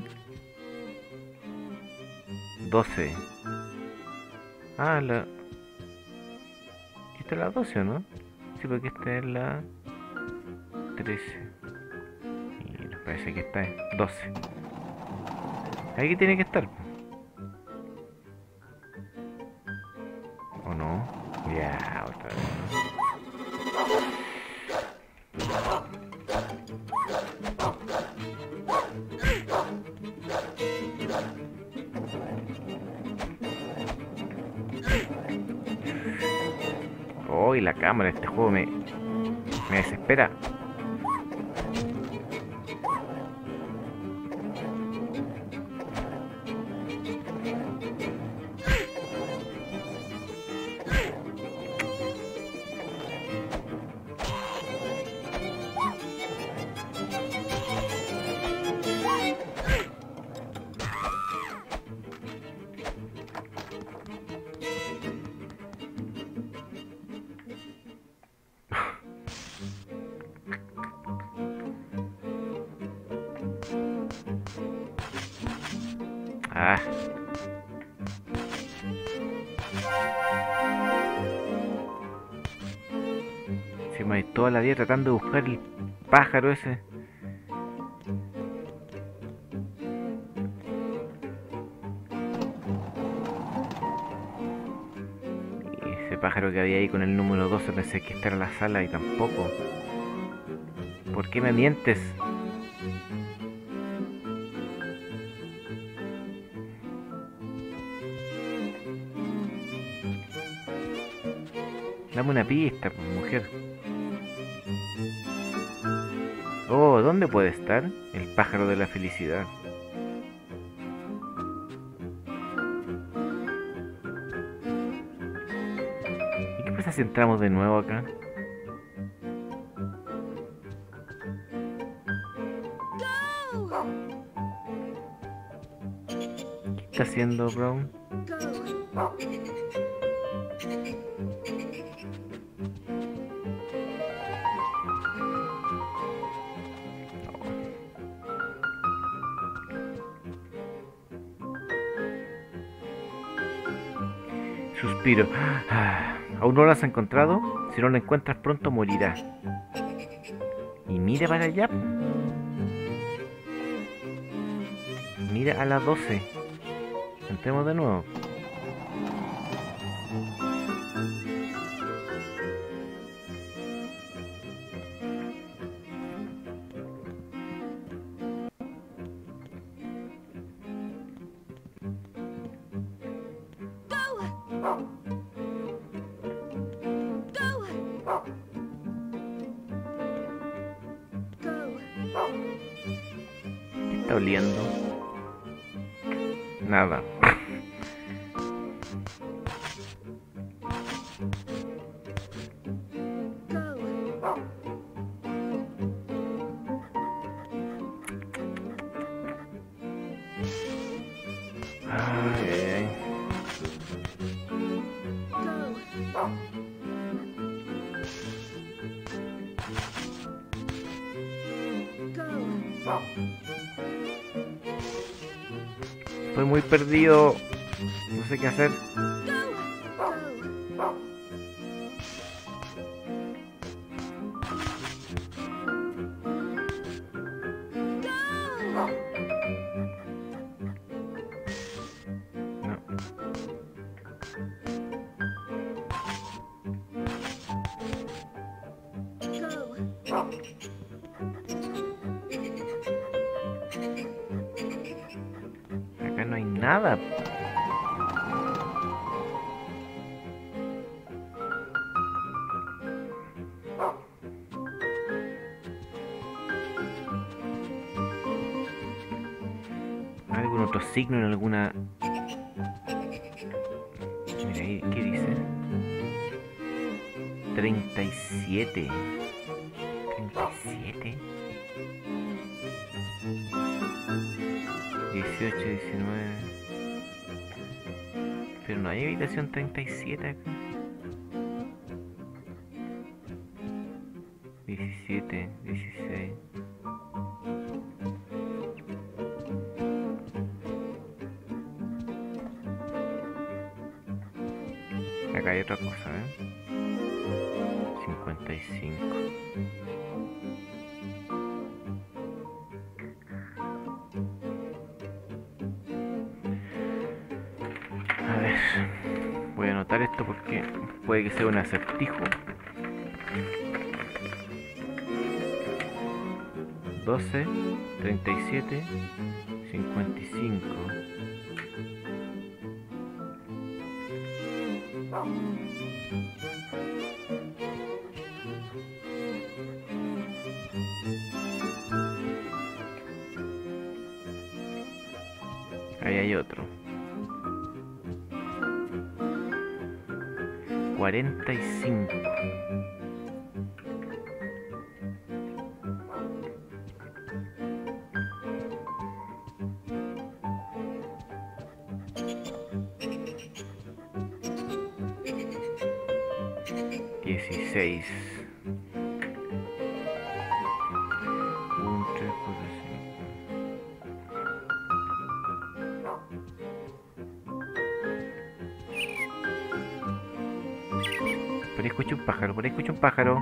12. Ah, la... esta es la 12, ¿o no? Sí, porque esta es la 13. Y nos parece que esta es 12. Aquí tiene que estar. ¿O no? Ya, otra vez. Oh, y la cámara, este juego me desespera. Ah. Se me ha ido toda la vida tratando de buscar el pájaro ese. Y ese pájaro que había ahí con el número 12 pensé que esta era la sala y tampoco. ¿Por qué me mientes? Dame una pista, pues, mujer. Oh, ¿dónde puede estar el pájaro de la felicidad? ¿Y qué pasa si entramos de nuevo acá? ¿Qué está haciendo Brown? Suspiro. ¿Aún no lo has encontrado? Si no lo encuentras pronto morirá. Y mira para allá. Mira a las 12. Entremos de nuevo. ¿Qué está oliendo? Nada. Ay. Estoy muy perdido. No sé qué hacer. No. Acá no hay nada. algún otro signo en alguna... Mira ahí, ¿qué dice? 37. 37. 18, 19. Pero no hay habitación 37 acá. 17, 16. Acá hay otra cosa, ¿eh? 55. A ver, voy a anotar esto porque puede que sea un acertijo. 12, 37, 55. Ahí hay otro. 45. Dieciséis. 1, 3, 4, 5. Por ahí escucho un pájaro, por ahí escucho un pájaro.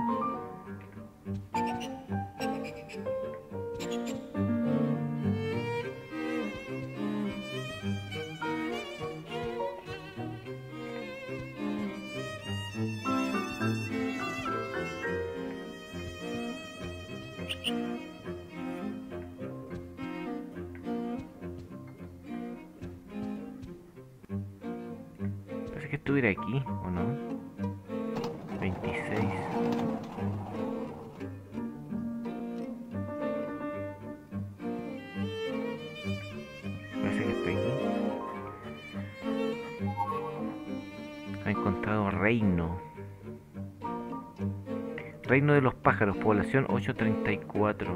Parece que estuviera aquí, ¿o no? 26. Parece que estoy aquí. Ha encontrado reino. Reino de los pájaros, población 834.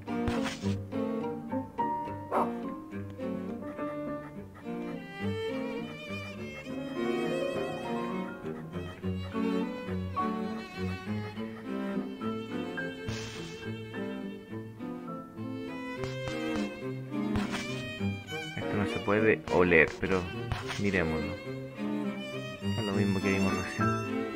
Esto no se puede oler, pero miremoslo. Es lo mismo que vimos recién.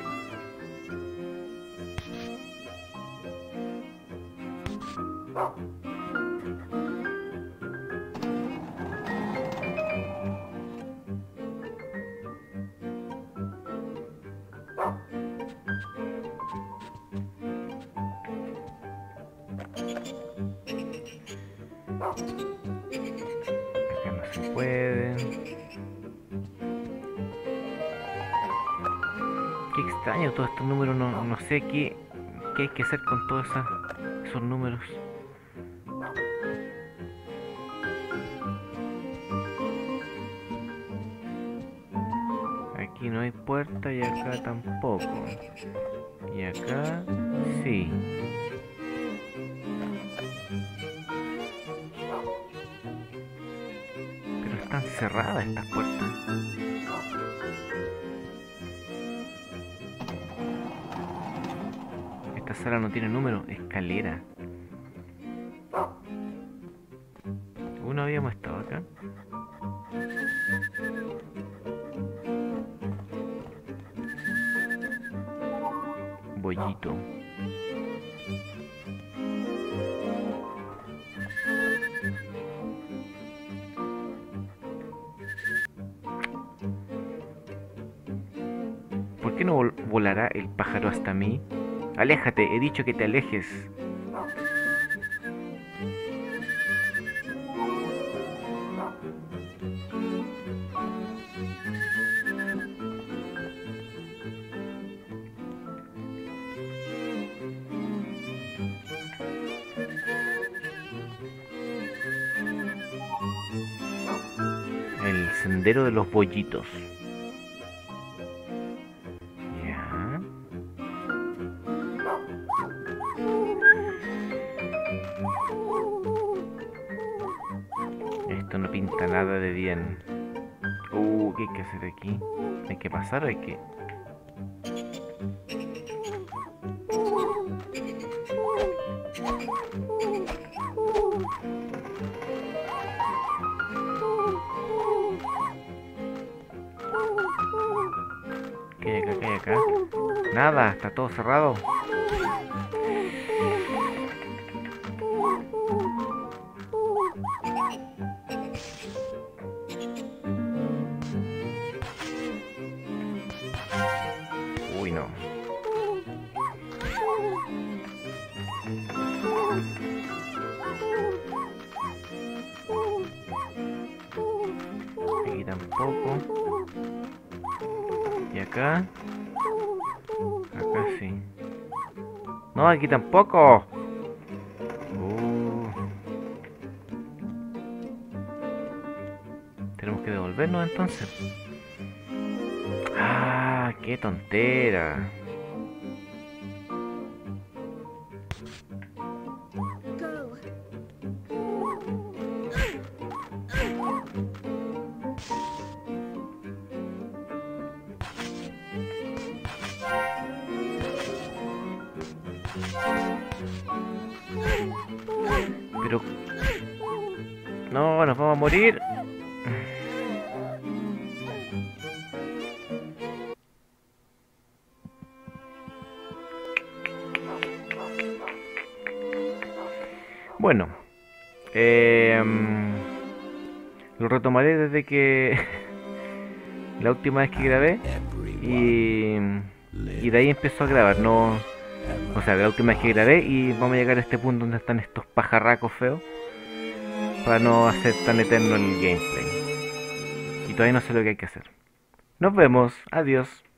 Acá no se puede. Qué extraño todos estos números, no sé qué hay que hacer con todos esos números. Aquí no hay puerta y acá tampoco. Y acá sí. Pero están cerradas estas puertas. Esta sala no tiene número. Escalera. ¿Uno habíamos estado acá? Bollito. ¿Por qué no volará el pájaro hasta mí? Aléjate, he dicho que te alejes. sendero de los bollitos. Ya. Esto no pinta nada de bien. ¿Qué hay que hacer aquí? ¿Hay que pasar o hay que...? ¿Qué hay acá? ¿Qué hay acá? Nada, está todo cerrado. Uy, no. Aquí tampoco. Y acá. Acá sí. No, aquí tampoco. Tenemos que devolvernos entonces. Ah, qué tontera. Go. Pero... No, nos vamos a morir. Bueno, lo retomaré desde que la última vez que grabé y de ahí empezó a grabar, no, o sea, de la última vez que grabé y vamos a llegar a este punto donde están estos pajarracos feos para no hacer tan eterno el gameplay y todavía no sé lo que hay que hacer. Nos vemos, adiós.